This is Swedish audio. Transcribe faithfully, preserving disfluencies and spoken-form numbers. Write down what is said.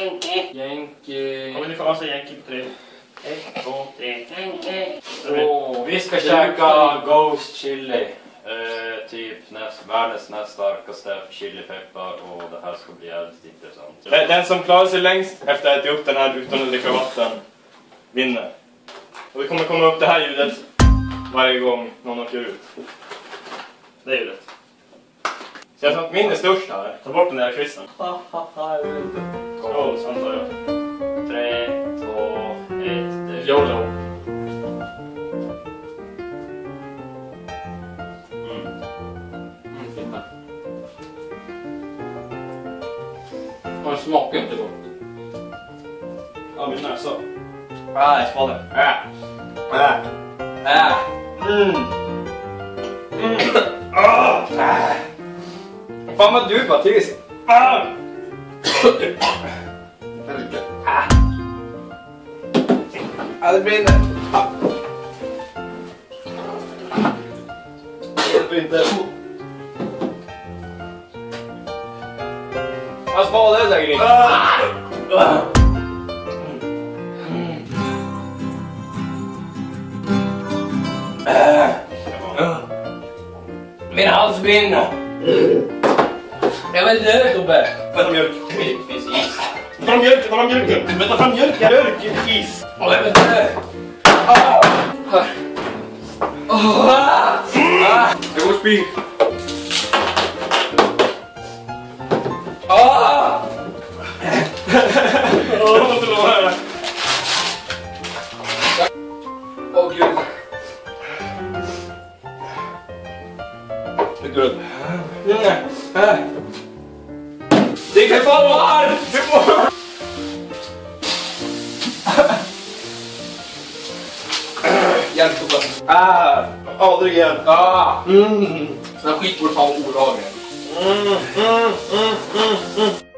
Jänke. Jänke. Kommer ni få massa jänke på tre? Ett, två, tre. Jänke. Oh, vi ska käka Ghost Chili. Uh, typ näst, världens näst starkaste chilipeppar och det här ska bli jävligt intressant. Den, den som klarar sig längst efter att äta upp den här utan att dricka vatten vinner. Och det kommer komma upp det här ljudet varje gång någon åker ut. Det är ljudet. Så jag tror att min är störst här. Ta bort den där kvisten. Ha ha ha, jag vet inte. Åh, sånt tar jag. Tre, två, ett, YOLO. Och smakar inte gott. Ja, min näsa. Ah, jag svalde. Äh. Äh. Äh. Mm. Mm. Ah. Äh. Fan vad du var tyst. Ah. Ah. Ah, det brinner. Ah. Det brinner. Jag svalde det säkert inte. Ah. Ah. Min hals brinner. Jag vill dö, Tobbe. Vänta fram mjölk. Det finns is. Ta fram mjölk, ta fram mjölk. Vänta fram mjölk, mjölk, is. Och jag vill dö. Ah. Ah. Ah. Jag går och spy. Ah. Åh, jag måste lova här. Åh gud. Det går upp. Det kan fan vara här! Det får... Hjälp Tobbe. Ah, aldrig igen. Ah. Mm. Sån här skit borde fan vara olaglig. Mm, mm, mm, mm, mm.